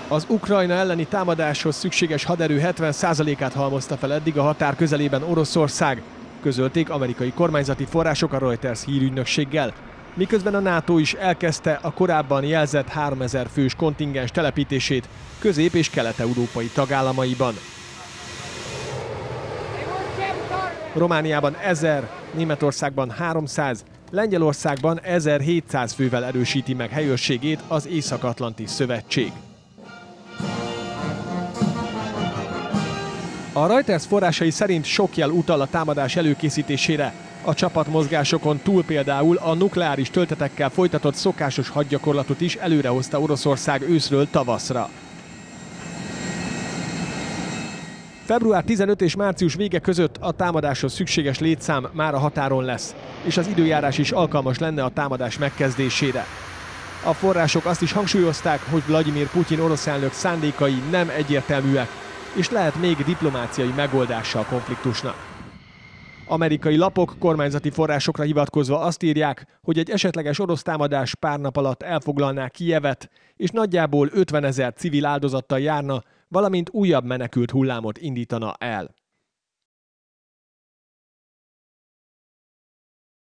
Az Ukrajna elleni támadáshoz szükséges haderő 70%-át halmozta fel eddig a határ közelében Oroszország, közölték amerikai kormányzati források a Reuters hírügynökséggel. Miközben a NATO is elkezdte a korábban jelzett 3000 fős kontingens telepítését közép- és kelet-európai tagállamaiban. Romániában 1000, Németországban 300, Lengyelországban 1700 fővel erősíti meg helyőrségét az Észak-Atlanti Szövetség. A Reuters forrásai szerint sok jel utal a támadás előkészítésére. A csapatmozgásokon túl például a nukleáris töltetekkel folytatott szokásos hadgyakorlatot is előrehozta Oroszország őszről tavaszra. Február 15 és március vége között a támadáshoz szükséges létszám már a határon lesz, és az időjárás is alkalmas lenne a támadás megkezdésére. A források azt is hangsúlyozták, hogy Vladimir Putyin orosz elnök szándékai nem egyértelműek, és lehet még diplomáciai megoldása a konfliktusnak. Amerikai lapok kormányzati forrásokra hivatkozva azt írják, hogy egy esetleges orosz támadás pár nap alatt elfoglalná Kijevet, és nagyjából 50 000 civil áldozattal járna, valamint újabb menekült hullámot indítana el.